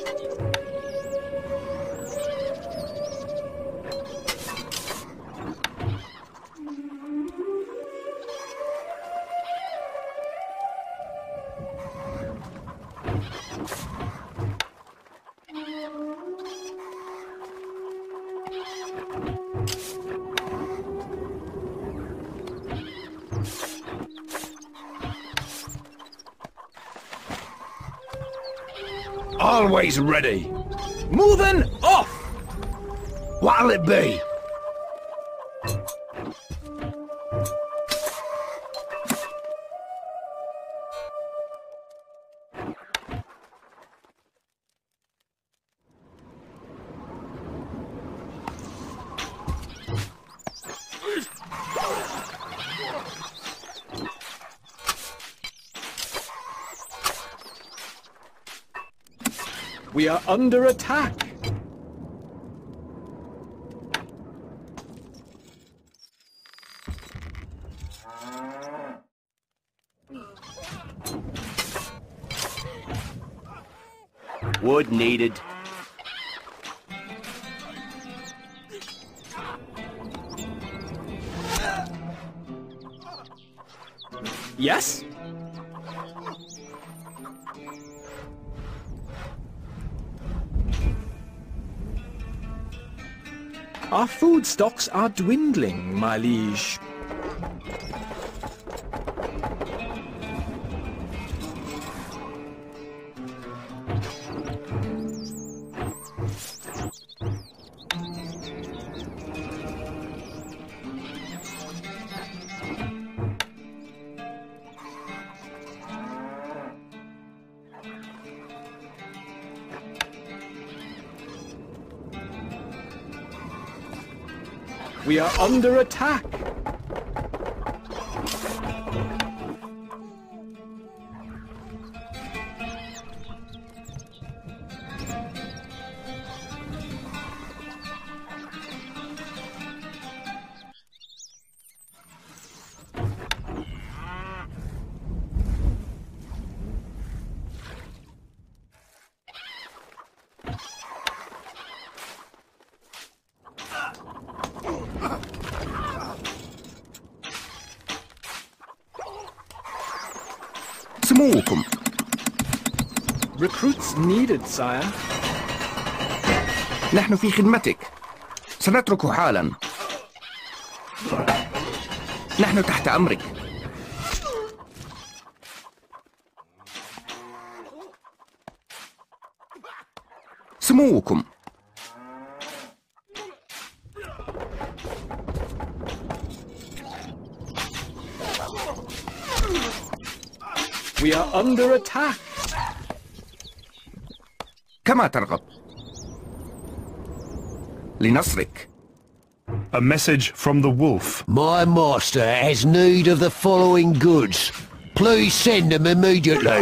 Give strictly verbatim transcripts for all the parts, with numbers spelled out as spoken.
Always ready. Moving off! What'll it be? We are under attack. Wood needed. Yes? Our food stocks are dwindling, my liege. We are under attack. سموكم. Recruits needed, sire. نحن في خدمتك. سنترك حالا. نحن تحت أمرك. سموكم. We are under attack. كما ترغب. لنصرك. A message from the wolf. My master has need of the following goods. Please send them immediately.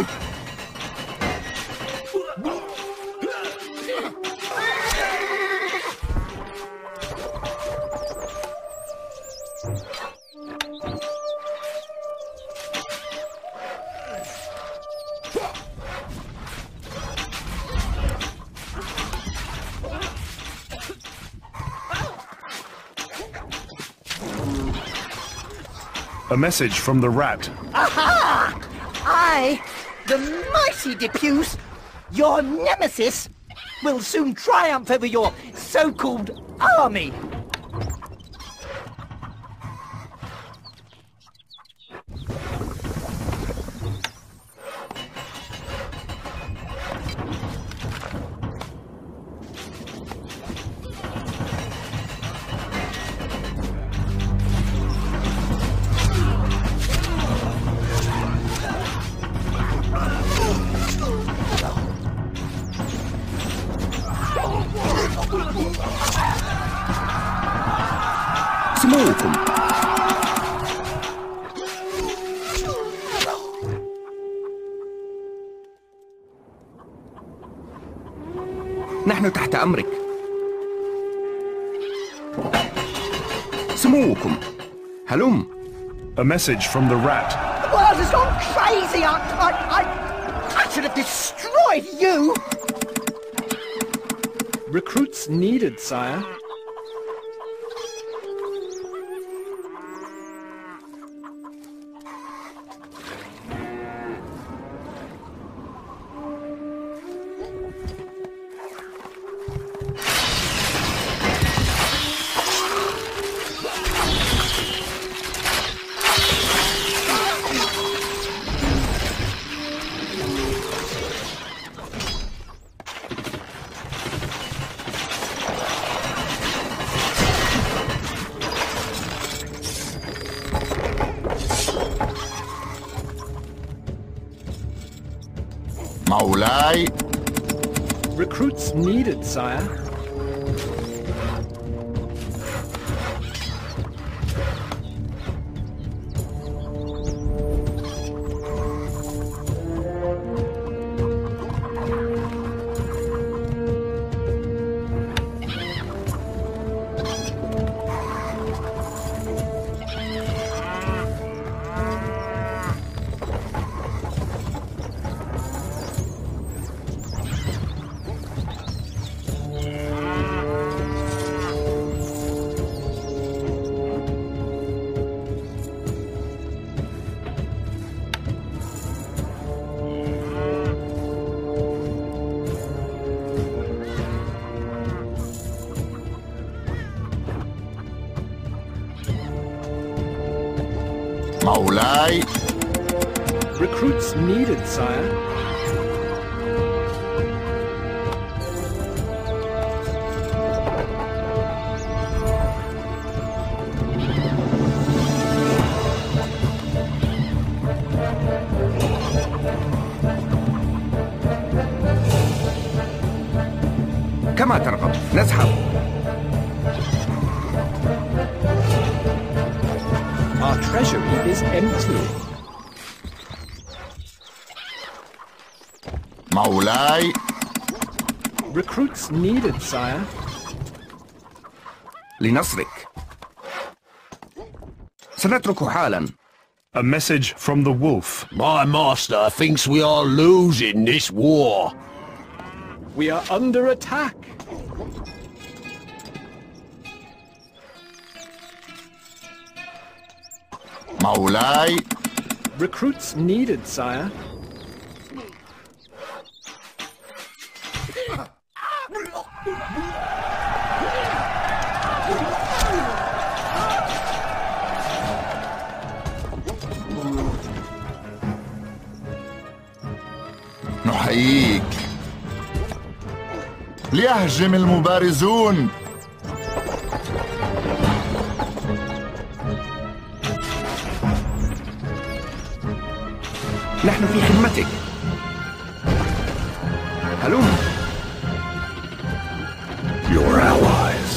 A message from the rat. Aha! I, the mighty Depuce, your nemesis, will soon triumph over your so-called army. سموكم. نحن تحت أمرك. سموكم. هلم. A message from the rat. The world has gone crazy. I, I, I, I should have destroyed you. Recruits needed, sire. مولاي. Recruits needed, sire. مولاي. Recruits needed, sire. كما ترغب. نذهب. Our treasury is empty. مولاي. Recruits needed, sire. لنصرك. سنترك حالا. A message from the wolf. My master thinks we are losing this war. We are under attack. مولاي. Recruits needed, sire. نحييك. ليهجم المبارزون. نحن في خدمتك. هلم. Your allies.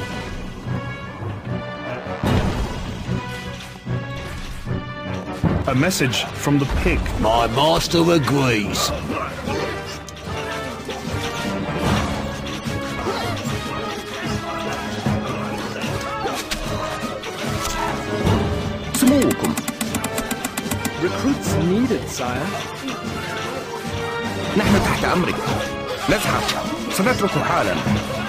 A message from the pig. My master agrees. سموكم. Recruits needed, sire. نحن تحت أمرك. نذهب. سنترك حالا.